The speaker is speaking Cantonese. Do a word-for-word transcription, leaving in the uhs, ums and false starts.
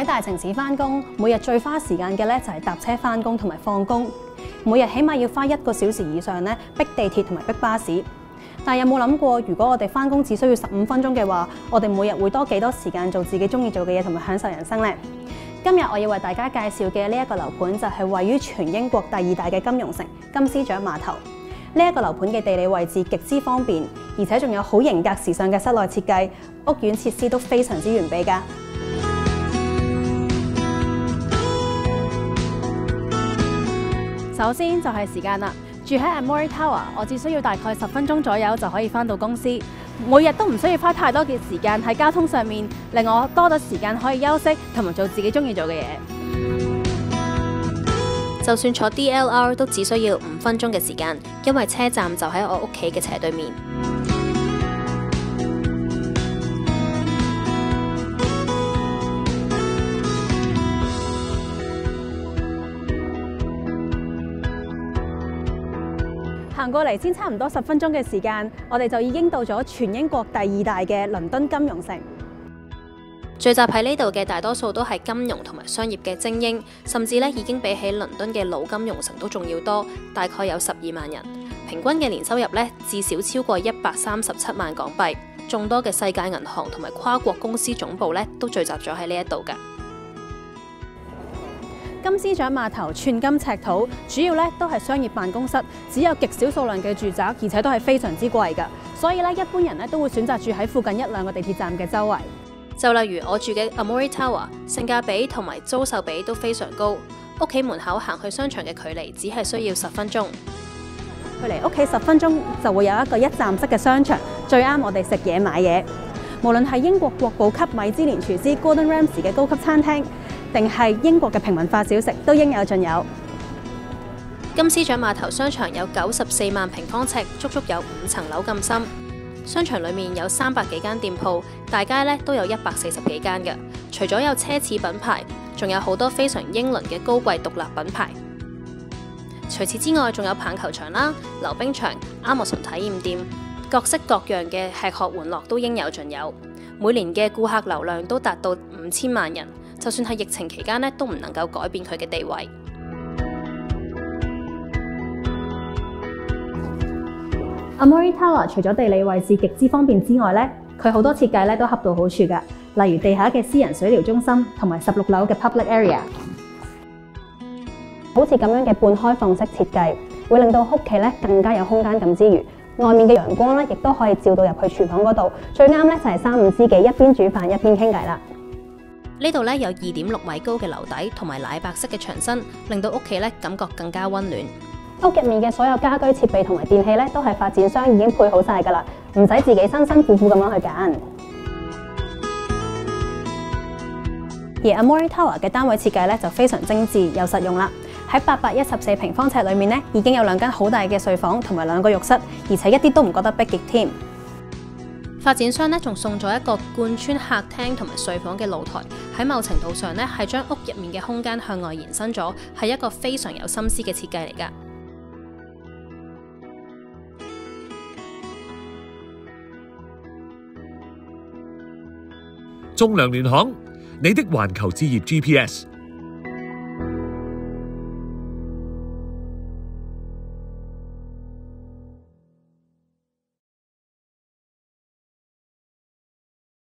大城市返工，每日最花時間嘅咧就係搭車返工同埋放工，每日起碼要花一個小時以上咧逼地鐵同埋逼巴士。但係有冇諗過，如果我哋返工只需要十五分鐘嘅話，我哋每日會多幾多時間做自己中意做嘅嘢同埋享受人生呢？今日我要為大家介紹嘅呢一個樓盤就係位於全英國第二大嘅金融城金絲雀碼頭。呢一個樓盤嘅地理位置極之方便，而且仲有好型格時尚嘅室內設計，屋苑設施都非常之完備㗎。首先就係時間啦，住喺 Amory Tower， 我只需要大概十分鐘左右就可以返到公司，每日都唔需要花太多嘅時間喺交通上面，令我多咗時間可以休息同埋做自己中意做嘅嘢。 就算坐 D L R 都只需要五分鐘嘅時間，因為車站就喺我屋企嘅斜對面。 行過嚟先差唔多十分鐘嘅時間，我哋就已經到咗全英國第二大嘅倫敦金融城。 聚集喺呢度嘅大多數都係金融同埋商業嘅精英，甚至咧已經比起倫敦嘅老金融城都仲要多，大概有十二萬人，平均嘅年收入咧至少超過一百三十七萬港幣。眾多嘅世界銀行同埋跨國公司總部咧都聚集咗喺呢一度㗎。 金絲雀碼頭寸金尺土，主要咧都係商業辦公室，只有極少數量嘅住宅，而且都係非常之貴㗎，所以咧一般人咧都會選擇住喺附近一兩個地鐵站嘅周圍。 就例如我住嘅 Amory Tower， 性價比同埋租售比都非常高，屋企門口行去商場嘅距離只係需要十分鐘。 距離屋企十分鐘就會有一個一站式嘅商場，最啱我哋食嘢買嘢。無論係英國國寶級米芝蓮廚師 Gordon Ramsay 嘅高級餐廳，定係英國嘅平民化小食，都應有盡有。 金絲雀碼頭商場有九十四萬平方尺，足足有五層樓咁深。商場裏面有三百幾間店鋪，大街咧都有一百四十幾間嘅。除咗有奢侈品牌，仲有好多非常英倫嘅高貴獨立品牌。除此之外，仲有棒球場啦、溜冰場、Amazon 體驗店，各式各樣嘅吃喝玩樂都應有盡有。每年嘅顧客流量都達到五千萬人，就算係疫情期間咧，都唔能夠改變佢嘅地位。 Amory Tower 除咗地理位置極之方便之外咧，佢好多設計咧都恰到好處㗎，例如地下嘅私人水療中心同埋十六樓嘅 public area， 好似咁樣嘅半開放式設計，會令到屋企咧更加有空間感之餘，外面嘅陽光咧亦都可以照到入去廚房嗰度，最啱咧就係三五知己一邊煮飯一邊傾偈啦。 呢度咧有二點六米高嘅樓底同埋奶白色嘅牆身，令到屋企咧感覺更加溫暖。 屋入面嘅所有家居設備同埋電器咧，都係發展商已經配好晒㗎啦，唔使自己辛辛苦苦咁樣去揀。而 Amory Tower 嘅單位設計咧就非常精緻又實用啦。喺八百一十四平方尺裏面咧，已經有兩間好大嘅睡房同埋兩個浴室，而且一啲都唔覺得逼極添。 發展商咧仲送咗一個貫穿客廳同埋睡房嘅露台，喺某程度上咧係將屋入面嘅空間向外延伸咗，係一個非常有心思嘅設計嚟㗎。 仲量聯行，你的環球置業 G P S。